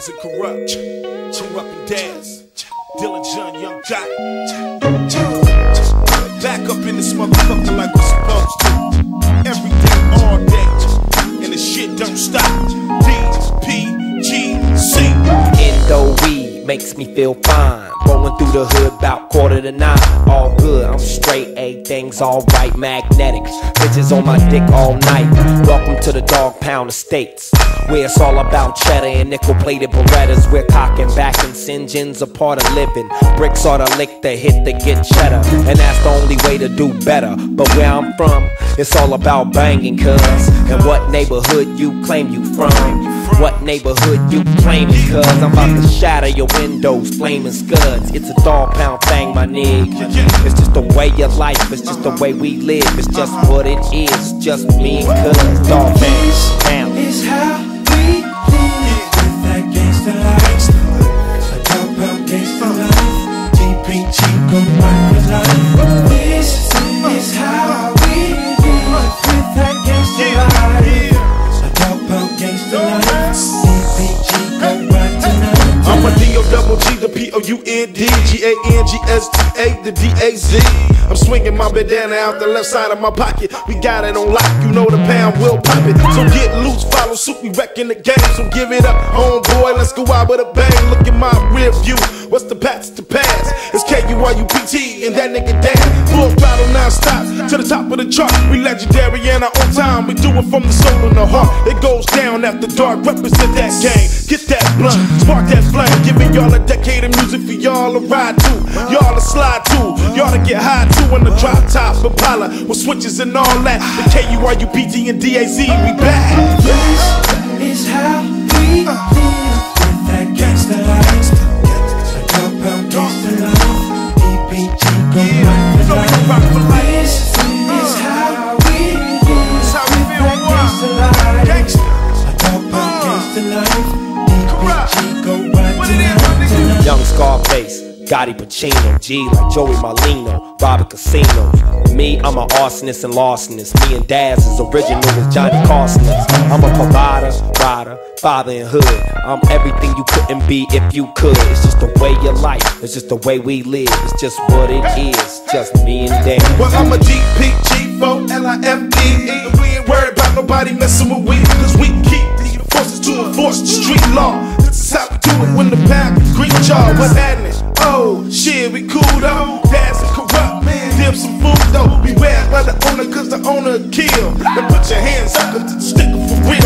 Thiz and corrupt, chew up and dance. Dylan John, Young Johnny. Back up in this motherfucker like we're supposed to. Every day, all day, and the shit don't stop. DPGC. Endo weed makes me feel fine. Rolling through the hood about 8:45. All good, I'm straight, everything's alright. Magnetics, bitches on my dick all night. Welcome to the Dogg Pound estates, where it's all about cheddar and nickel-plated Berettas. We're cocking back and St. a part of living. Bricks are the lick that hit to get cheddar, and that's the only way to do better. But where I'm from, it's all about banging, cuz. And what neighborhood you claim you from? What neighborhood you claiming, cuz? I'm about to shatter your windows, flaming scuds. It's a Dogg Pound thing, my nigga. It's just the way of life, it's just the way we live. It's just what it is, just me and cuz. Dogg Pound. It's how we live with that gangsta life. A Dogg Pound gangsta life. DPG go right with life. This is how we live with that gangsta life. A Dogg Pound gangsta life. DPG go right tonight. I'm a D-O-double-G, the P-O-U-N-D, G-A-N-G-S-T-A, the D-A-Z. I'm swinging my bandana out the left side of my pocket. We got it on lock, you know the pound will pop it. So get loose, follow suit, we wrecking the game. So give it up, homeboy, let's go out with a bang. Look at my rear view, what's the pats to pass? It's K-U-R-U-P-T and that nigga down. Full throttle non-stop, to the top of the chart. We legendary and our own time, we do it from the soul and the heart. It goes down after dark, represent that game. Get that blunt, spark that flame. Giving y'all a decade of music for y'all to ride to, y'all to slide to, y'all to get high to in the drop top Impala with switches and all that. The K-U-R-U-P-T and D-A-Z, we back. This is how we live with that gangsta life. A Dogg Pound gangsta life. DPG go right for life. This is how we live with that gangsta life. A Dogg Pound gangsta life. DPG go right tonight. Young Scarface, Gotti Pacino, G like Joey Marlino, robbing casinos. Me, I'm an arsonist and larcenist. Me and Daz is original as Johnny Carsonist. I'm a provider, rider, father and hood. I'm everything you couldn't be if you could. It's just the way you life, it's just the way we live. It's just what it is, just me and Dan. Well, I'm a D-P-G-O-L-I-F-E. And we ain't worried about nobody messing with we, cause we keep the forces to enforce the street law. This is how we do it when the pound green y'all. What's happening? Oh, shit, we cool though. Daz and corrupt, man, dip some food though. Beware by the owner, cause the owner kill. Then put your hands up, cause it's sticker for real.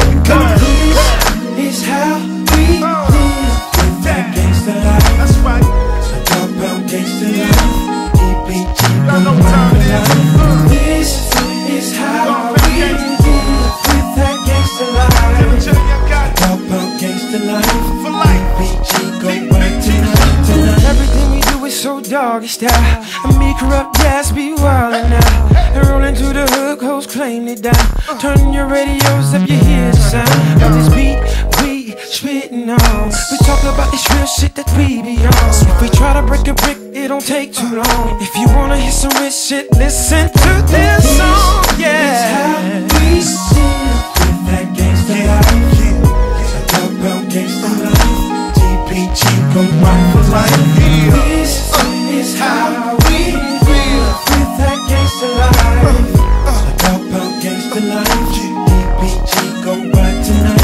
This is how we live with that gangsta life. That's right. A Dogg Pound gangsta life. DPG go right for life. This is how we live with that gangsta life. A Dogg Pound gangsta life. For life. DPG go right tonight. Everything we do is so doggy style. And me corrupt Daz be wildin' now. And rollin' to the hook, hoes claim it down. Turn your radios up, you hear the sound of this beat we spittin' on. We talk about this real shit that we be on. If we try to break a brick, it don't take too long. If you wanna hear some rich shit, listen to this song. Yeah. This is how we live with that gangsta life. A Dogg Pound gangsta life. DPG go right for life. This is how we live with that gangsta life. A Dogg Pound gangsta life. DPG go right tonight.